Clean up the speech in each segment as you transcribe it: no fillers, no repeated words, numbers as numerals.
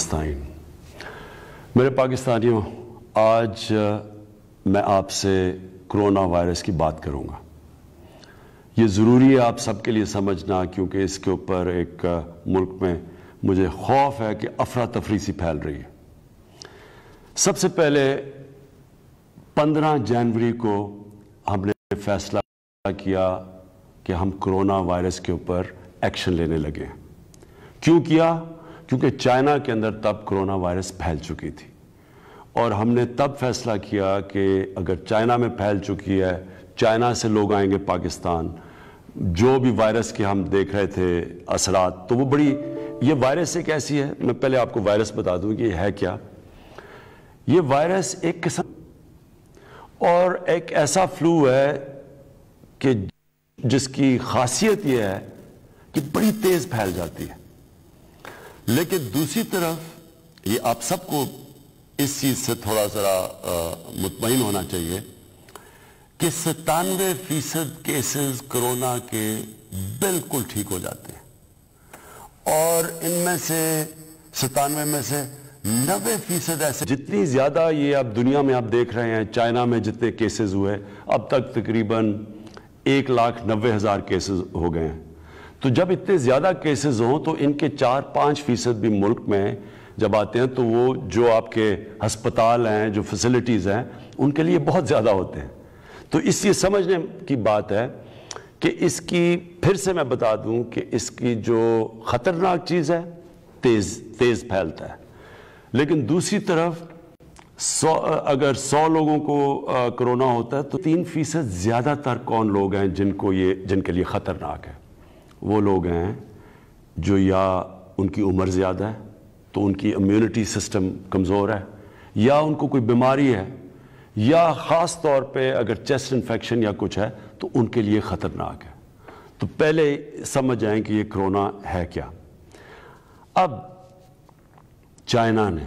فلسطین۔ میرے پاکستانیوں، آج میں آپ سے کرونا وائرس کی بات کروں گا۔ یہ ضروری ہے آپ سب کے لیے سمجھنا، کیونکہ اس کے اوپر ایک ملک میں مجھے خوف ہے کہ افراتفری سی پھیل رہی ہے۔ سب سے پہلے 15 جنوری کو ہم نے فیصلہ کیا کہ ہم کرونا وائرس کے اوپر ایکشن لینے لگے ہیں۔ کیوں کیا؟ کیونکہ چائنا کے اندر تب کرونا وائرس پھیل چکی تھی، اور ہم نے تب فیصلہ کیا کہ اگر چائنا میں پھیل چکی ہے، چائنا سے لوگ آئیں گے پاکستان، جو بھی وائرس کے ہم دیکھ رہے تھے اثرات، تو وہ بڑی، یہ وائرس ایک ایسی ہے، میں پہلے آپ کو وائرس بتا دوں کہ یہ ہے کیا۔ یہ وائرس ایک قسم اور ایک ایسا فلو ہے کہ جس کی خاصیت یہ ہے کہ بڑی تیز پھیل جاتی ہے، لیکن دوسری طرف یہ آپ سب کو اس چیز سے تھوڑا ذرا مطمئن ہونا چاہیے کہ 97% کیسز کرونا کے بالکل ٹھیک ہو جاتے ہیں، اور ان میں سے 97 میں سے 90% ایسے، جتنی زیادہ یہ اب دنیا میں آپ دیکھ رہے ہیں، چائنا میں جتنے کیسز ہوئے اب تک تقریباً 1,90,000 کیسز ہو گئے ہیں۔ تو جب اتنے زیادہ کیسز ہوں تو ان کے 4-5% بھی ملک میں جب آتے ہیں تو وہ جو آپ کے ہسپتال ہیں، جو فیسلٹیز ہیں، ان کے لیے بہت زیادہ ہوتے ہیں۔ تو اس یہ سمجھنے کی بات ہے کہ اس کی، پھر سے میں بتا دوں کہ اس کی جو خطرناک چیز ہے، تیز پھیلتا ہے، لیکن دوسری طرف اگر 100 لوگوں کو کرونا ہوتا ہے تو 3% زیادہ تر کون لوگ ہیں جن کے لیے خطرناک ہے؟ وہ لوگ ہیں جو یا ان کی عمر زیادہ ہے تو ان کی امیونٹی سسٹم کمزور ہے، یا ان کو کوئی بیماری ہے، یا خاص طور پہ اگر چیسٹ انفیکشن یا کچھ ہے تو ان کے لیے خطرناک ہے۔ تو پہلے سمجھ جائیں کہ یہ کرونا ہے کیا۔ اب چائنا نے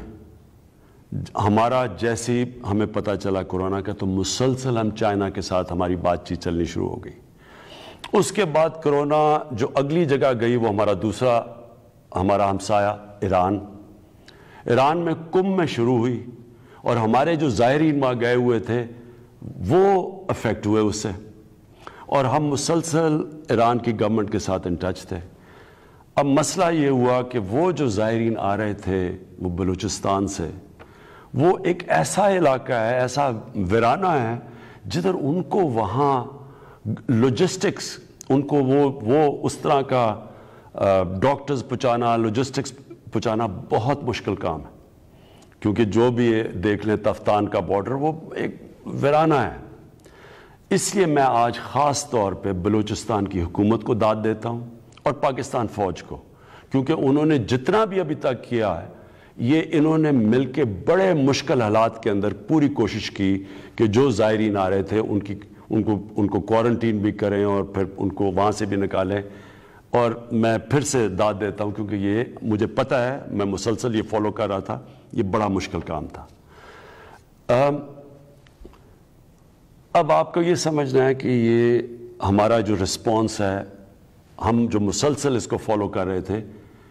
ہمارا، جیسے ہی ہمیں پتہ چلا کرونا کا، تو مسلسل ہم چائنا کے ساتھ ہماری بات چیت چلنی شروع ہو گئی۔ اس کے بعد کرونا جو اگلی جگہ گئی وہ ہمارا ہمسایہ ایران میں کم میں شروع ہوئی، اور ہمارے جو زائرین وہاں گئے ہوئے تھے وہ افیکٹ ہوئے اس سے، اور ہم مسلسل ایران کی گورنمنٹ کے ساتھ ان ٹچ تھے۔ اب مسئلہ یہ ہوا کہ وہ جو زائرین آ رہے تھے وہ بلوچستان سے، وہ ایک ایسا علاقہ ہے، ایسا ویرانہ ہے جدھر ان کو وہاں لوجسٹکس، ان کو وہ اس طرح کا ڈاکٹرز پہنچانا، لوجسٹکس پہنچانا بہت مشکل کام ہے، کیونکہ جو بھی دیکھ لیں تفتان کا بارڈر وہ ایک ویرانہ ہے۔ اس لیے میں آج خاص طور پہ بلوچستان کی حکومت کو داد دیتا ہوں اور پاکستان فوج کو، کیونکہ انہوں نے جتنا بھی ابھی تک کیا ہے، یہ انہوں نے مل کے بڑے مشکل حالات کے اندر پوری کوشش کی کہ جو زائرین آ رہے تھے ان کو کوارنٹین بھی کریں اور پھر ان کو وہاں سے بھی نکالیں۔ اور میں پھر سے داد دیتا ہوں کیونکہ یہ مجھے پتہ ہے، میں مسلسل یہ فالو کر رہا تھا، یہ بڑا مشکل کام تھا۔ اب آپ کو یہ سمجھنا ہے کہ یہ ہمارا جو رسپانس ہے، ہم جو مسلسل اس کو فالو کر رہے تھے،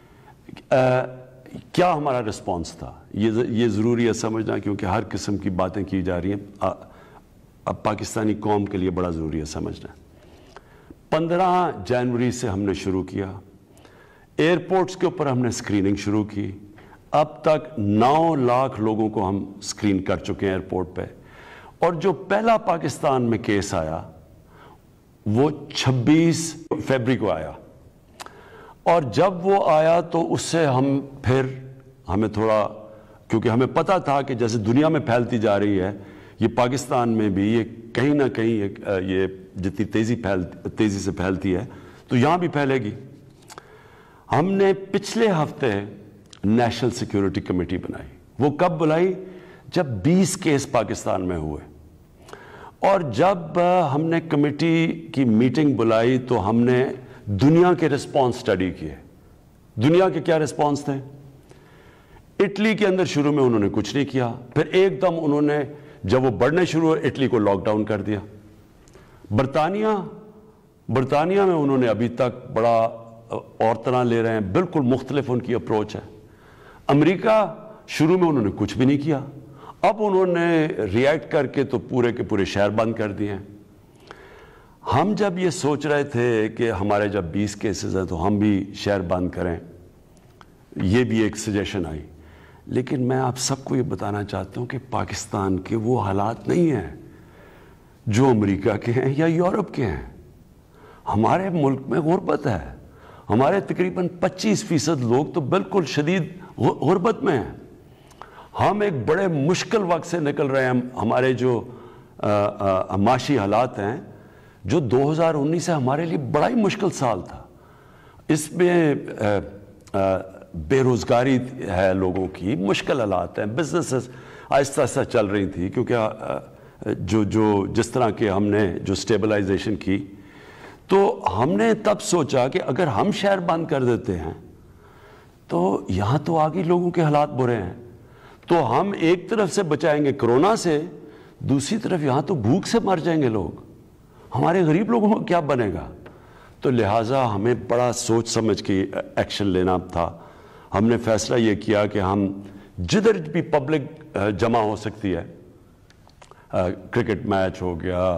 کیا ہمارا رسپانس تھا، یہ ضروری ہے سمجھنا، کیونکہ ہر قسم کی باتیں کی جا رہی ہیں، اب پاکستانی قوم کے لیے بڑا ضروری ہے سمجھنا۔ 15 جنوری سے ہم نے شروع کیا، ایئرپورٹس کے اوپر ہم نے اسکریننگ شروع کی۔ اب تک 9 لاکھ لوگوں کو ہم اسکرین کر چکے ہیں ایئرپورٹ پہ، اور جو پہلا پاکستان میں کیس آیا وہ 26 فروری کو آیا، اور جب وہ آیا تو اس سے ہمیں تھوڑا، کیونکہ ہمیں پتہ تھا کہ جیسے دنیا میں پھیلتی جا رہی ہے، یہ پاکستان میں بھی یہ کہیں نہ کہیں یہ جتنی تیزی سے پھیلتی ہے تو یہاں بھی پھیلے گی۔ ہم نے پچھلے ہفتے نیشنل سیکیورٹی کمیٹی بنائی۔ وہ کب بنائی؟ جب 20 کیس پاکستان میں ہوئے، اور جب ہم نے کمیٹی کی میٹنگ بلائی تو ہم نے دنیا کے رسپانس سٹڈی کیے۔ دنیا کے کیا رسپانس تھے؟ اٹلی کے اندر شروع میں انہوں نے کچھ نہیں کیا، پھر ایک دم انہوں نے جب وہ بڑھنے شروع ہوئے اٹلی کو لاک ڈاؤن کر دیا۔ برطانیہ میں انہوں نے ابھی تک بڑا اور طرح لے رہے ہیں، بالکل مختلف ان کی اپروچ ہے۔ امریکہ شروع میں انہوں نے کچھ بھی نہیں کیا، اب انہوں نے ریئیکٹ کر کے تو پورے کے پورے شہر بند کر دیے ہیں۔ ہم جب یہ سوچ رہے تھے کہ ہمارے جب 20 کیسز ہیں تو ہم بھی شہر بند کریں، یہ بھی ایک سجیشن آئی، لیکن میں آپ سب کو یہ بتانا چاہتا ہوں کہ پاکستان کے وہ حالات نہیں ہیں جو امریکہ کے ہیں یا یورپ کے ہیں۔ ہمارے ملک میں غربت ہے، ہمارے تقریباً 25% لوگ تو بالکل شدید غربت میں ہیں۔ ہم ایک بڑے مشکل وقت سے نکل رہے ہیں۔ ہمارے جو معاشی حالات ہیں، جو 2019 سے ہمارے لیے بڑا ہی مشکل سال تھا، اس میں بے روزگاری ہے لوگوں کی، مشکل حالات ہیں، بزنسز آہستہ آہستہ چل رہی تھی، کیونکہ جس طرح کے ہم نے جو سٹیبلائزیشن کی، تو ہم نے تب سوچا کہ اگر ہم شہر بند کر دیتے ہیں تو یہاں تو آگے لوگوں کے حالات برے ہیں، تو ہم ایک طرف سے بچائیں گے کرونا سے، دوسری طرف یہاں تو بھوک سے مر جائیں گے لوگ، ہمارے غریب لوگوں کو کیا بنے گا؟ تو لہٰذا ہمیں بڑا سوچ سمجھ کے ایکشن لینا تھا۔ ہم نے فیصلہ یہ کیا کہ ہم جدھر بھی پبلک جمع ہو سکتی ہے، کرکٹ میچ ہو گیا،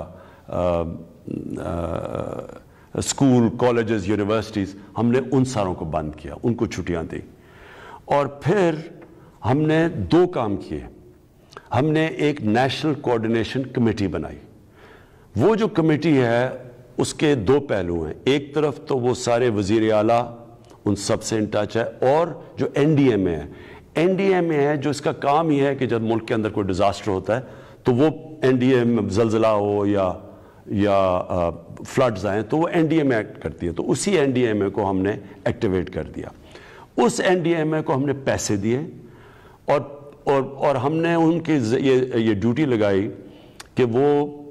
اسکول، کالجز، یونیورسٹیز، ہم نے ان ساروں کو بند کیا، ان کو چھٹیاں دیں۔ اور پھر ہم نے 2 کام کیے۔ ہم نے ایک نیشنل کوآرڈینیشن کمیٹی بنائی۔ وہ جو کمیٹی ہے اس کے 2 پہلو ہیں، ایک طرف تو وہ سارے وزیر اعلیٰ ان سب سے ان ٹچ ہے، اور جو این ڈی ایم اے ہے، این ڈی ایم اے ہے جو اس کا کام یہ ہے کہ جب ملک کے اندر کوئی ڈیزاسٹر ہوتا ہے تو وہ این ڈی ایم، زلزلہ ہو یا فلڈز آئیں تو وہ N D M A act کرتی ہے، تو اسی این ڈی ایم اے کو ہم نے ایکٹیویٹ کر دیا۔ اس این ڈی ایم اے کو ہم نے پیسے دیے، اور ہم نے ان کی یہ ڈیوٹی لگائی کہ وہ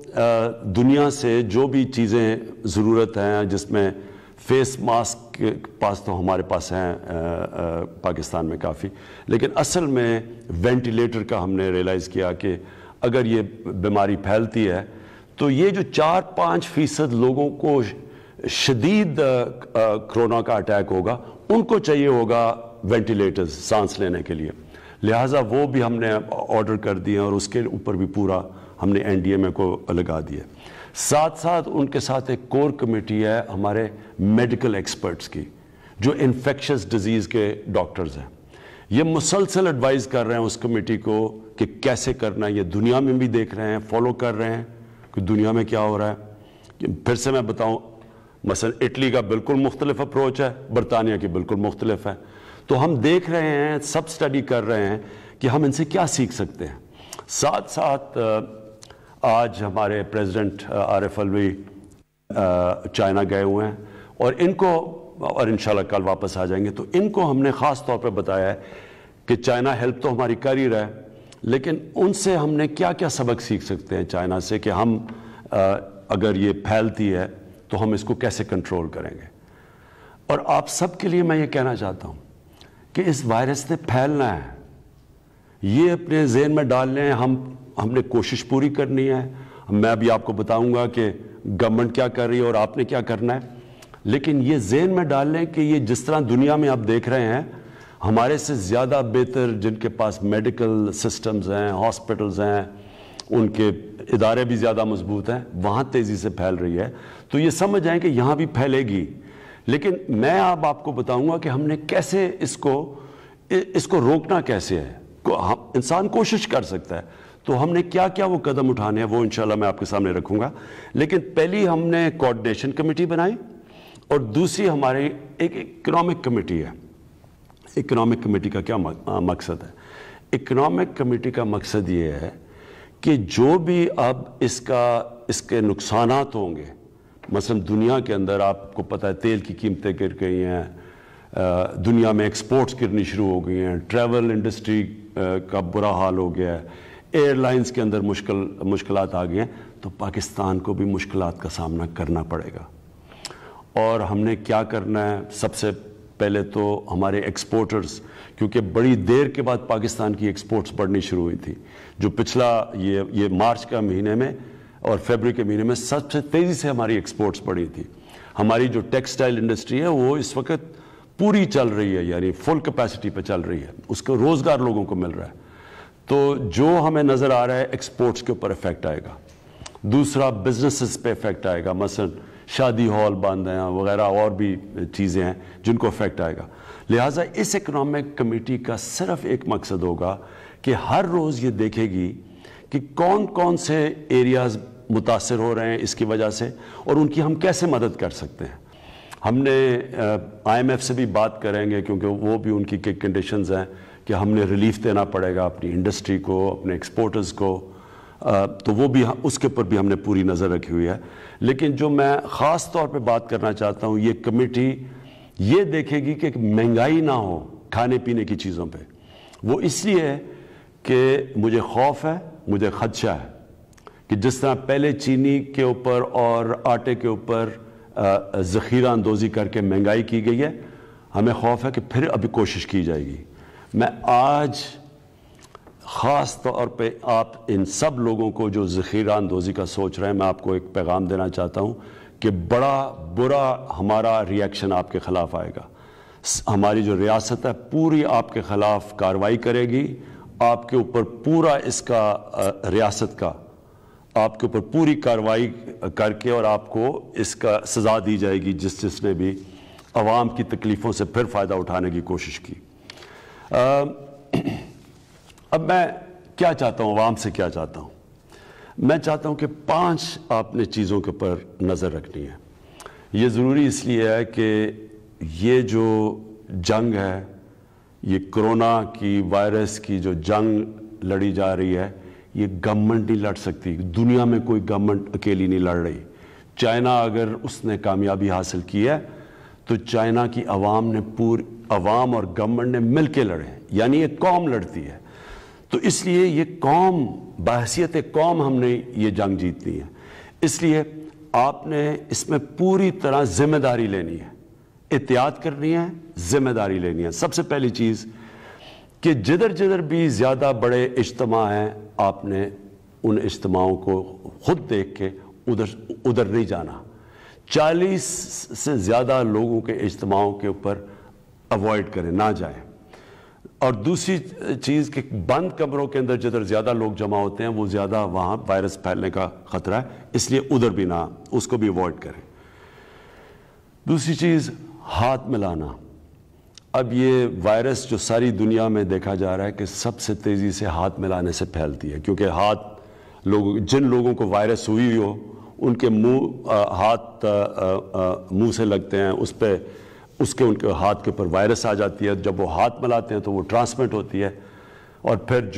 دنیا سے جو بھی چیزیں ضرورت ہیں، جس میں فیس ماسک کے پاس تو ہمارے پاس ہیں پاکستان میں کافی، لیکن اصل میں وینٹیلیٹر کا ہم نے ریئلائز کیا کہ اگر یہ بیماری پھیلتی ہے تو یہ جو 4-5% لوگوں کو شدید کرونا کا اٹیک ہوگا، ان کو چاہیے ہوگا وینٹیلیٹرز سانس لینے کے لیے، لہٰذا وہ بھی ہم نے آرڈر کر دیے، اور اس کے اوپر بھی پورا ہم نے این ڈی ایم اے کو لگا دیا۔ ساتھ ساتھ ان کے ساتھ ایک کور کمیٹی ہے ہمارے میڈیکل ایکسپرٹس کی، جو انفیکشس ڈیزیز کے ڈاکٹرز ہیں۔ یہ مسلسل ایڈوائز کر رہے ہیں اس کمیٹی کو کہ کیسے کرنا ہے، یہ دنیا میں بھی دیکھ رہے ہیں، فالو کر رہے ہیں کہ دنیا میں کیا ہو رہا ہے۔ پھر سے میں بتاؤں، مثلا اٹلی کا بالکل مختلف اپروچ ہے، برطانیہ کی بالکل مختلف ہے، تو ہم دیکھ رہے ہیں، سب سٹڈی کر رہے ہیں کہ ہم ان سے کیا سیکھ سکتے ہیں۔ ساتھ ساتھ آج ہمارے پریزیڈنٹ عارف الوی چائنا گئے ہوئے ہیں، اور ان کو، اور انشاءاللہ کل واپس آ جائیں گے، تو ان کو ہم نے خاص طور پہ بتایا ہے کہ چائنا ہیلپ تو ہماری کر ہی رہا ہے، لیکن ان سے ہم نے کیا کیا سبق سیکھ سکتے ہیں چائنا سے، کہ ہم اگر یہ پھیلتی ہے تو ہم اس کو کیسے کنٹرول کریں گے۔ اور آپ سب کے لیے میں یہ کہنا چاہتا ہوں کہ اس وائرس نے پھیلنا ہے، یہ اپنے ذہن میں ڈال لیں، ہم نے کوشش پوری کرنی ہے۔ میں ابھی آپ کو بتاؤں گا کہ گورنمنٹ کیا کر رہی ہے اور آپ نے کیا کرنا ہے، لیکن یہ ذہن میں ڈال لیں کہ یہ جس طرح دنیا میں آپ دیکھ رہے ہیں، ہمارے سے زیادہ بہتر جن کے پاس میڈیکل سسٹمز ہیں، ہاسپٹلز ہیں، ان کے ادارے بھی زیادہ مضبوط ہیں، وہاں تیزی سے پھیل رہی ہے، تو یہ سمجھ جائیں کہ یہاں بھی پھیلے گی، لیکن میں اب آپ کو بتاؤں گا کہ ہم نے کیسے اس کو روکنا کیسے ہے۔ انسان کوشش کر سکتا ہے، تو ہم نے کیا کیا وہ قدم اٹھانے ہیں وہ انشاءاللہ میں آپ کے سامنے رکھوں گا، لیکن پہلی ہم نے کوآرڈینیشن کمیٹی بنائی، اور دوسری ہماری ایک اکنامک کمیٹی ہے۔ اکنامک کمیٹی کا کیا مقصد ہے؟ اکنامک کمیٹی کا مقصد یہ ہے کہ جو بھی اب اس کے نقصانات ہوں گے، مثلا دنیا کے اندر آپ کو پتہ ہے تیل کی قیمتیں گر گئی ہیں، دنیا میں ایکسپورٹس گرنی شروع ہو گئی ہیں، ٹریول انڈسٹری کا برا حال ہو گیا ہے، ایئر لائنز کے اندر مشکلات آ گئی ہیں، تو پاکستان کو بھی مشکلات کا سامنا کرنا پڑے گا۔ اور ہم نے کیا کرنا ہے؟ سب سے پہلے تو ہمارے ایکسپورٹرز، کیونکہ بڑی دیر کے بعد پاکستان کی ایکسپورٹس بڑھنی شروع ہوئی تھی، جو پچھلا یہ مارچ کا مہینے میں اور فیبرری کے مہینے میں سب سے تیزی سے ہماری ایکسپورٹس بڑھی تھی۔ ہماری جو ٹیکسٹائل انڈسٹری ہے وہ اس وقت पूरी चल रही है, यानी फुल कैपेसिटी पे चल रही है, उसको रोज़गार लोगों को मिल रहा है, तो जो हमें नज़र आ रहा है एक्सपोर्ट्स के ऊपर इफेक्ट आएगा। दूसरा बिजनेसेस पे इफेक्ट आएगा, मसलन शादी हॉल बंद हैं वगैरह और भी चीज़ें हैं जिनको इफेक्ट आएगा। लिहाजा इस इकनॉमिक कमेटी का सिर्फ एक मकसद होगा कि हर रोज़ ये देखेगी कि कौन कौन से एरियाज़ मुतासर हो रहे हैं इसकी वजह से और उनकी हम कैसे मदद कर सकते हैं। हमने IMF से भी बात करेंगे क्योंकि वो भी उनकी कंडीशंस हैं कि हमने रिलीफ देना पड़ेगा अपनी इंडस्ट्री को, अपने एक्सपोर्टर्स को, तो वो भी उसके ऊपर भी हमने पूरी नज़र रखी हुई है। लेकिन जो मैं ख़ास तौर पे बात करना चाहता हूँ, ये कमेटी ये देखेगी कि महंगाई ना हो खाने पीने की चीज़ों पे। वो इसलिए है कि मुझे खौफ है, मुझे खदशा है कि जिस तरह पहले चीनी के ऊपर और आटे के ऊपर ज़ख़ीरा अंदोज़ी करके महंगाई की गई है, हमें खौफ है कि फिर अभी कोशिश की जाएगी। मैं आज ख़ास तौर पे आप इन सब लोगों को जो ज़ख़ीरा अंदोज़ी का सोच रहे हैं, मैं आपको एक पैगाम देना चाहता हूँ कि बड़ा बुरा हमारा रिएक्शन आपके ख़िलाफ़ आएगा। हमारी जो रियासत है पूरी आपके ख़िलाफ़ कार्रवाई करेगी, आपके ऊपर पूरा इसका रियासत का आपके ऊपर पूरी कार्रवाई करके और आपको इसका सज़ा दी जाएगी जिसने भी अवाम की तकलीफ़ों से फिर फ़ायदा उठाने की कोशिश की। अब मैं क्या चाहता हूँ, अवाम से क्या चाहता हूँ? मैं चाहता हूँ कि 5 आपने चीज़ों के ऊपर नज़र रखनी है। ये ज़रूरी इसलिए है कि ये जो जंग है, ये कोरोना की वायरस की जो जंग लड़ी जा रही है, ये गवर्नमेंट नहीं लड़ सकती, दुनिया में कोई गवर्नमेंट अकेली नहीं लड़ रही। चाइना अगर उसने कामयाबी हासिल की है तो चाइना की अवाम ने अवाम और गवर्नमेंट ने मिल के लड़े, यानी ये कौम लड़ती है। तो इसलिए ये कौम बहैसियत कौम हमने ये जंग जीतनी है। इसलिए आपने इसमें पूरी तरह जिम्मेदारी लेनी है, एहतियात करनी है, जिम्मेदारी लेनी है। सबसे पहली चीज़ कि जिधर जिधर भी ज़्यादा बड़े इज्तिमा हैं, आपने उन इज्तिमाओं को खुद देख के उधर नहीं जाना। 40 से ज़्यादा लोगों के इज्तिमाओं के ऊपर अवॉइड करें, ना जाएं। और दूसरी चीज़ कि बंद कमरों के अंदर जिधर ज़्यादा लोग जमा होते हैं वो ज़्यादा वहाँ वायरस फैलने का ख़तरा है, इसलिए उधर भी ना, उसको भी अवॉइड करें। दूसरी चीज़ हाथ मिलाना। अब ये वायरस जो सारी दुनिया में देखा जा रहा है कि सबसे तेज़ी से हाथ मिलाने से फैलती है, क्योंकि जिन लोगों को वायरस हुई हो उनके हाथ मुंह से लगते हैं, उनके हाथ के ऊपर वायरस आ जाती है। जब वो हाथ मिलाते हैं तो वो ट्रांसमिट होती है, और फिर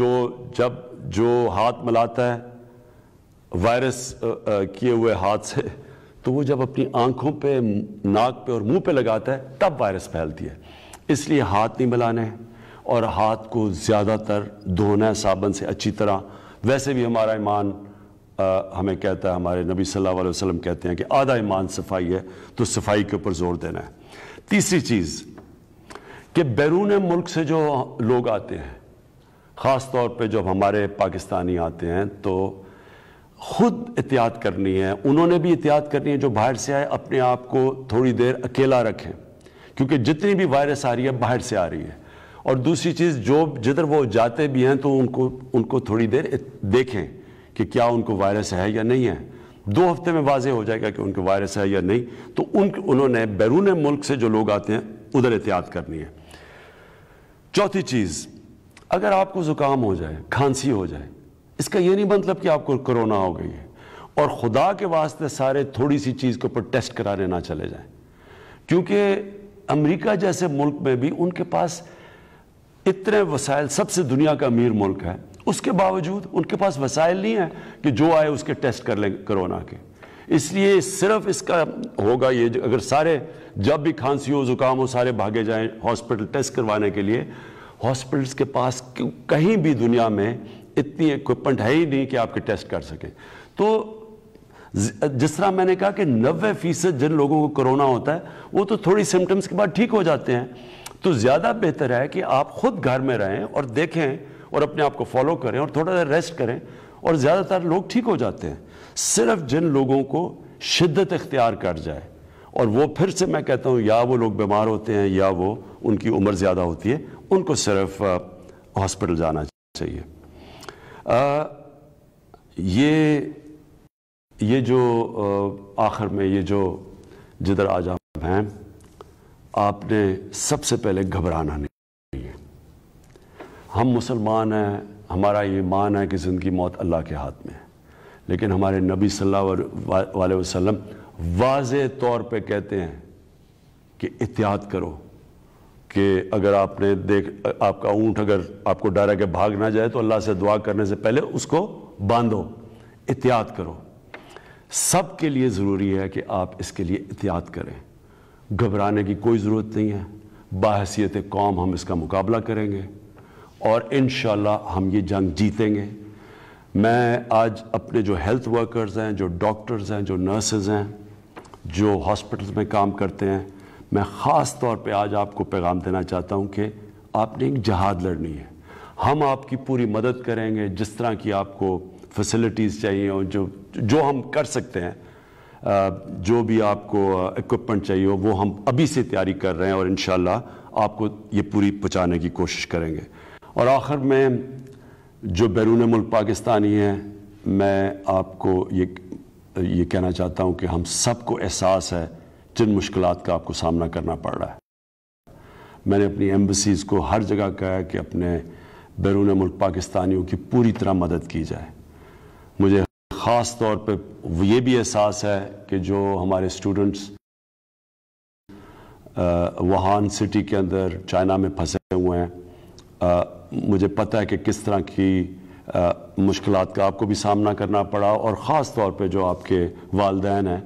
जो हाथ मिलाता है वायरस किए हुए हाथ से, तो वो जब अपनी आंखों पे, नाक पे और मुंह पे लगाता है तब वायरस फैलती है। इसलिए हाथ नहीं मिलाने हैं और हाथ को ज़्यादातर धोना है साबुन से अच्छी तरह। वैसे भी हमारा ईमान हमें कहता है, हमारे नबी सल्लल्लाहु अलैहि वसल्लम कहते हैं कि आधा ईमान सफाई है, तो सफाई के ऊपर जोर देना है। तीसरी चीज़ कि बैरून मुल्क से जो लोग आते हैं, ख़ास तौर पे जब हमारे पाकिस्तानी आते हैं, तो खुद एहतियात करनी है, उन्होंने भी एहतियात करनी है। जो बाहर से आए अपने आप को थोड़ी देर अकेला रखें, क्योंकि जितनी भी वायरस आ रही है बाहर से आ रही है। और दूसरी चीज़, जिधर वो जाते भी हैं तो उनको थोड़ी देर देखें कि क्या उनको वायरस है या नहीं है। 2 हफ्ते में वाज़ेह हो जाएगा कि उनको वायरस है या नहीं। तो उन्होंने बैरून मुल्क से जो लोग आते हैं उधर एहतियात करनी है। चौथी चीज़, अगर आपको ज़ुकाम हो जाए, खांसी हो जाए, इसका ये नहीं मतलब कि आपको कोरोना हो गई है। और खुदा के वास्ते सारे थोड़ी सी चीज़ के ऊपर टेस्ट कराने ना चले जाएं, क्योंकि अमेरिका जैसे मुल्क में भी उनके पास इतने वसाइल, सबसे दुनिया का अमीर मुल्क है, उसके बावजूद उनके पास वसाइल नहीं है कि जो आए उसके टेस्ट कर लें कोरोना के। इसलिए सिर्फ इसका होगा ये, अगर सारे जब भी खांसी हो, ज़ुकाम हो, सारे भागे जाएं हॉस्पिटल टेस्ट करवाने के लिए। हॉस्पिटल्स के पास कहीं भी दुनिया में इतनी इक्विपमेंट है ही नहीं कि आपके टेस्ट कर सकें। तो जिस तरह मैंने कहा कि 90% जिन लोगों को कोरोना होता है वो तो थोड़ी सिम्टम्स के बाद ठीक हो जाते हैं। तो ज़्यादा बेहतर है कि आप खुद घर में रहें और देखें और अपने आप को फॉलो करें और थोड़ा देर रेस्ट करें, और ज़्यादातर लोग ठीक हो जाते हैं। सिर्फ जिन लोगों को शिद्दत इख्तियार कर जाए اور وہ پھر سے میں کہتا ہوں یا وہ لوگ بیمار ہوتے ہیں یا وہ ان کی عمر زیادہ ہوتی ہے، ان کو صرف ہاسپٹل جانا چاہیے۔ یہ جو آخر میں یہ جو جدھر آج آپ ہیں، آپ نے سب سے پہلے گھبرانا نہیں ہے۔ ہم مسلمان ہیں، ہمارا یہ ایمان ہے کہ زندگی موت اللہ کے ہاتھ میں ہے، لیکن ہمارے نبی صلی اللہ علیہ وسلم واضح طور پہ کہتے ہیں کہ احتیاط کرو، کہ اگر آپ نے آپ کا اونٹ اگر آپ کو ڈر ہے کہ بھاگ نہ جائے تو اللہ سے دعا کرنے سے پہلے اس کو باندھو، احتیاط کرو۔ سب کے لیے ضروری ہے کہ آپ اس کے لیے احتیاط کریں، گھبرانے کی کوئی ضرورت نہیں ہے۔ باحثیت قوم ہم اس کا مقابلہ کریں گے اور انشاءاللہ ہم یہ جنگ جیتیں گے۔ میں آج اپنے جو ہیلتھ ورکرز ہیں، جو ڈاکٹرز ہیں، جو نرسز ہیں، جو ہاسپٹلز میں کام کرتے ہیں، میں خاص طور پہ آج آپ کو پیغام دینا چاہتا ہوں کہ آپ نے ایک جہاد لڑنی ہے۔ ہم آپ کی پوری مدد کریں گے، جس طرح کی آپ کو فیسلٹیز چاہیے اور جو ہم کر سکتے ہیں، جو بھی آپ کو اکوپمنٹ چاہیے وہ ہم ابھی سے تیاری کر رہے ہیں اور انشاءاللہ آپ کو یہ پوری پہنچانے کی کوشش کریں گے۔ اور آخر میں جو بیرون ملک پاکستانی ہیں، میں آپ کو یہ کہنا چاہتا ہوں کہ ہم سب کو احساس ہے جن مشکلات کا آپ کو سامنا کرنا پڑ رہا ہے۔ میں نے اپنی ایمبیسیز کو ہر جگہ کہا ہے کہ اپنے بیرون ملک پاکستانیوں کی پوری طرح مدد کی جائے۔ مجھے خاص طور پہ یہ بھی احساس ہے کہ جو ہمارے اسٹوڈنٹس ووہان سٹی کے اندر چائنا میں پھنسے ہوئے ہیں، مجھے پتہ ہے کہ کس طرح کی مشکلات کا آپ کو بھی سامنا کرنا پڑا، اور خاص طور پہ جو آپ کے والدین ہیں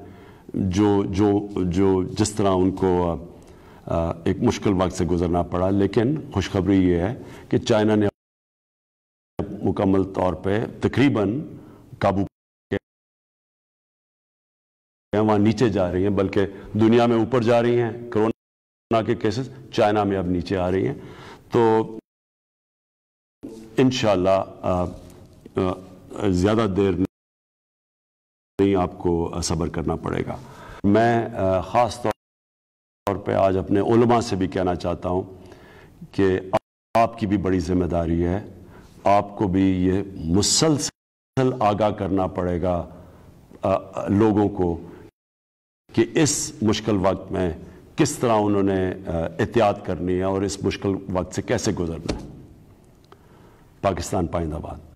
جو جس طرح ان کو ایک مشکل وقت سے گزرنا پڑا۔ لیکن خوشخبری یہ ہے کہ چائنا نے مکمل طور پہ تقریباً قابو وہاں نیچے جا رہی ہیں، بلکہ دنیا میں اوپر جا رہی ہیں۔ کرونا کے کیسز چائنا میں اب نیچے آ رہی ہیں، تو انشاءاللہ زیادہ دیر نہیں آپ کو صبر کرنا پڑے گا۔ میں خاص طور پہ آج اپنے علماء سے بھی کہنا چاہتا ہوں کہ آپ کی بھی بڑی ذمہ داری ہے، آپ کو بھی یہ مسلسل آگاہ کرنا پڑے گا لوگوں کو کہ اس مشکل وقت میں کس طرح انہوں نے احتیاط کرنی ہے اور اس مشکل وقت سے کیسے گزرنا ہے۔ پاکستان پائندہ باد۔